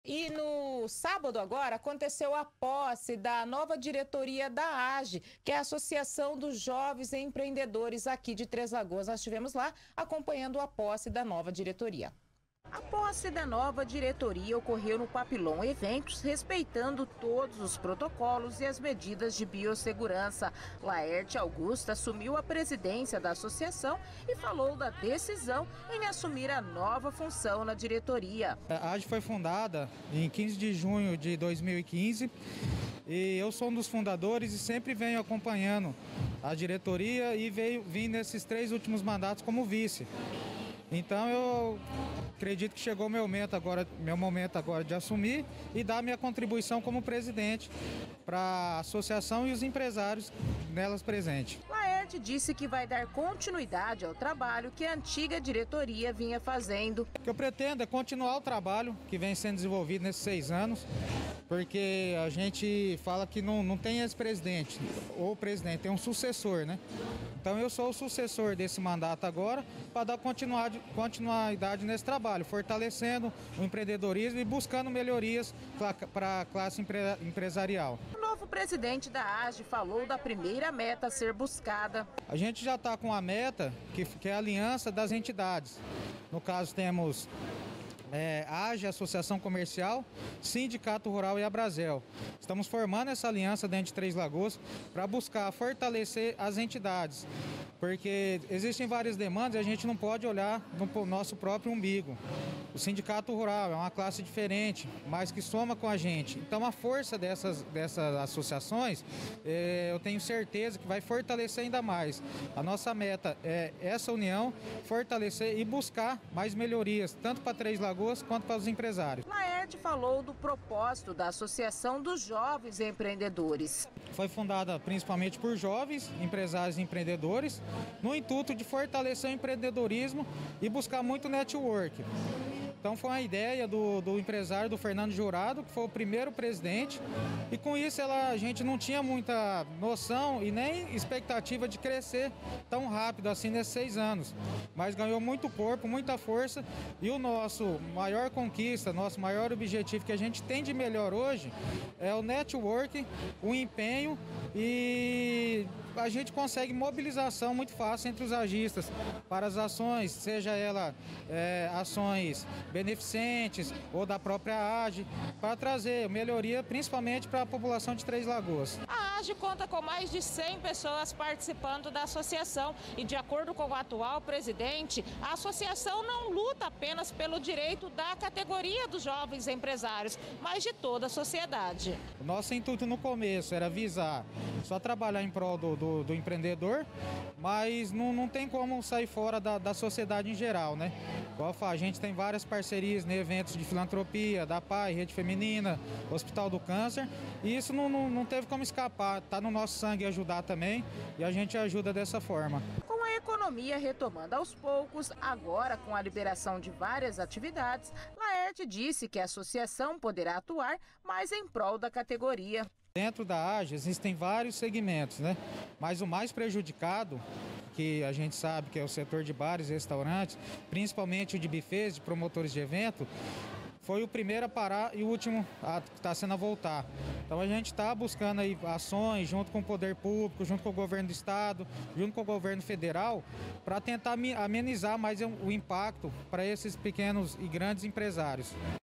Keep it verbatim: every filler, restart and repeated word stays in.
E no sábado agora aconteceu a posse da nova diretoria da A G E, que é a Associação dos Jovens Empreendedores aqui de Três Lagoas. Nós estivemos lá acompanhando a posse da nova diretoria. A posse da nova diretoria ocorreu no Papillon Eventos, respeitando todos os protocolos e as medidas de biossegurança. Laerte Augusta assumiu a presidência da associação e falou da decisão em assumir a nova função na diretoria. A A G E foi fundada em quinze de junho de dois mil e quinze e eu sou um dos fundadores e sempre venho acompanhando a diretoria e veio, vim nesses três últimos mandatos como vice. Então eu acredito que chegou meu momento agora, meu momento agora de assumir e dar minha contribuição como presidente para a associação e os empresários nelas presentes. Laerte disse que vai dar continuidade ao trabalho que a antiga diretoria vinha fazendo. O que eu pretendo é continuar o trabalho que vem sendo desenvolvido nesses seis anos, porque a gente fala que não, não tem ex-presidente ou presidente, tem um sucessor, né? Então eu sou o sucessor desse mandato agora para dar continuidade nesse trabalho, fortalecendo o empreendedorismo e buscando melhorias para a classe empresarial. O novo presidente da A G E falou da primeira meta a ser buscada. A gente já está com a meta, que, que é a aliança das entidades. No caso temos É, A G E, Associação Comercial, Sindicato Rural e Abrazel. Estamos formando essa aliança dentro de Três Lagoas para buscar fortalecer as entidades, porque existem várias demandas e a gente não pode olhar no nosso próprio umbigo. O Sindicato Rural é uma classe diferente, mas que soma com a gente. Então a força dessas, dessas associações, é, eu tenho certeza que vai fortalecer ainda mais. A nossa meta é essa união, fortalecer e buscar mais melhorias, tanto para Três Lagoas quanto para os empresários. Laerte falou do propósito da Associação dos Jovens Empreendedores. Foi fundada principalmente por jovens, empresários e empreendedores, no intuito de fortalecer o empreendedorismo e buscar muito network. Então foi uma ideia do, do empresário, do Fernando Jurado, que foi o primeiro presidente, e com isso ela, a gente não tinha muita noção e nem expectativa de crescer tão rápido assim nesses seis anos. Mas ganhou muito corpo, muita força, e o nosso maior conquista, nosso maior objetivo que a gente tem de melhor hoje é o network, o empenho, e a gente consegue mobilização muito fácil entre os agistas para as ações, seja ela é, ações beneficentes ou da própria A G E, para trazer melhoria principalmente para a população de Três Lagoas. A A G E conta com mais de cem pessoas participando da associação e, de acordo com o atual presidente, a associação não luta apenas pelo direito da categoria dos jovens empresários, mas de toda a sociedade. O nosso intuito no começo era visar só trabalhar em prol do, do, do empreendedor, mas não, não tem como sair fora da, da sociedade em geral, né? Igual eu falo, a gente tem várias parcerias, né, eventos de filantropia, da P A I, Rede Feminina, Hospital do Câncer, e isso não, não, não teve como escapar, está no nosso sangue ajudar também, e a gente ajuda dessa forma. Com a economia retomando aos poucos, agora com a liberação de várias atividades, Laerte disse que a associação poderá atuar mais em prol da categoria. Dentro da A G E existem vários segmentos, né? Mas o mais prejudicado, que a gente sabe que é o setor de bares e restaurantes, principalmente o de bufês, de promotores de evento, foi o primeiro a parar e o último a está sendo a voltar. Então a gente está buscando aí ações junto com o poder público, junto com o governo do estado, junto com o governo federal, para tentar amenizar mais o impacto para esses pequenos e grandes empresários.